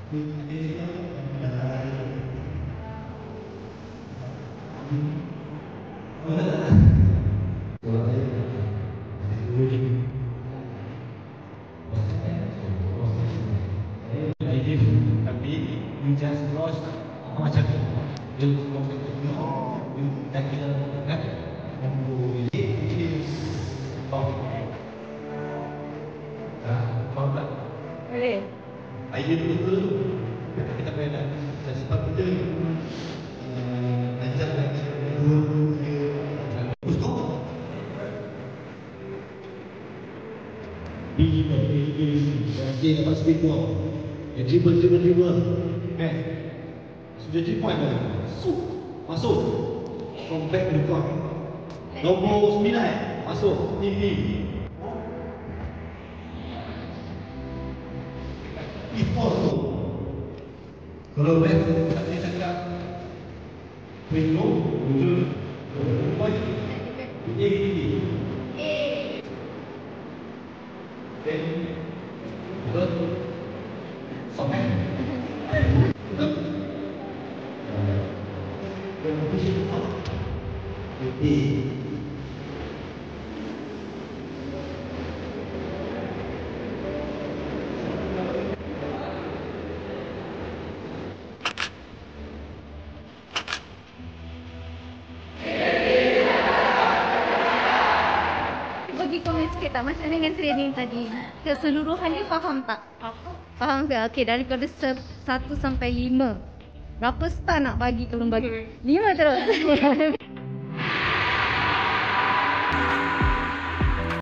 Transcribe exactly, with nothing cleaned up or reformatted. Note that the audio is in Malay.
Tapi you just lost macam tu. You you dah kira kan? Faham tak? Boleh. Idea tu betul tu. Kita kita payah nak dan sebab kita ajar lagi dua tiga usul. B lima, A lima, J dapat speed buang. Ya dribble, dribble, dribble. Kan? Sudah three point dah. Masuk. Masuk. From back to the front. Nombor sembilan. Masuk. Ini. Before tu. Kalau back, tak boleh cakap. Window, muncul. Point. A, A. Then, betul. Sampai. Betul. Dan push it up. A. Bagi komen sikit tak macam dengan training tadi. Keseluruhannya faham tak? Faham. Faham ke? Okey, daripada satu sampai lima. Berapa star nak bagi tolong bagi? lima terus.